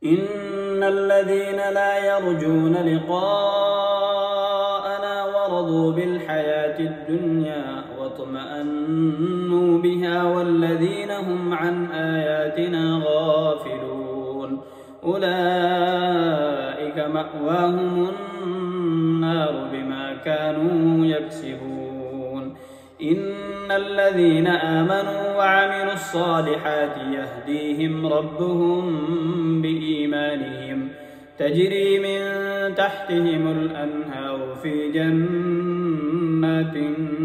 إن الذين لا يرجون لقاءنا ورضوا بالحياة الدنيا واطمأنوا بها والذين هم عن آياتنا غافلون أولئك مأواهم النار بما كانوا يكسبون. إن الذين آمنوا وعملوا الصالحات يهديهم ربهم بإيمانهم تجري من تحتهم الأنهار في جنات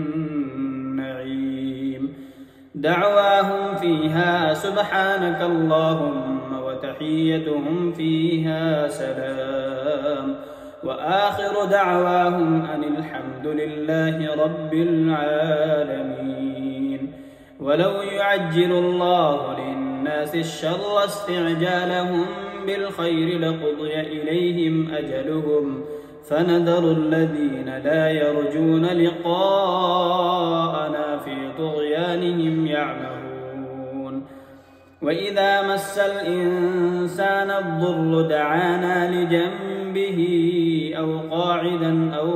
النعيم دعواهم فيها سبحانك اللهم وتحيتهم فيها سلام وآخر دعواهم أن الحمد لله رب العالمين. ولو يعجل الله للناس الشر استعجالهم بالخير لقضي إليهم أجلهم فنذر الذين لا يرجون لقاءنا في طغيانهم يعمهون. وإذا مس الإنسان الضر دعانا لجنبه أو قاعدا أو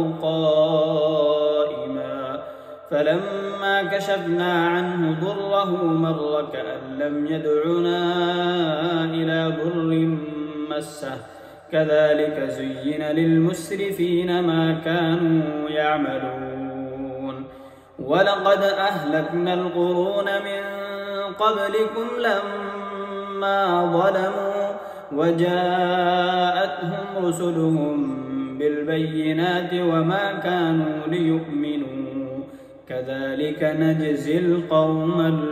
قائما فلما كشفنا عنه ضره مر كأن لم يدعنا إلى ضر مسه كذلك زين للمسرفين ما كانوا يعملون. ولقد أهلكنا القرون من قبلكم لما ظلموا وجاءتهم رسلهم بالبينات وما كانوا ليؤمنوا كذلك نجزي القوم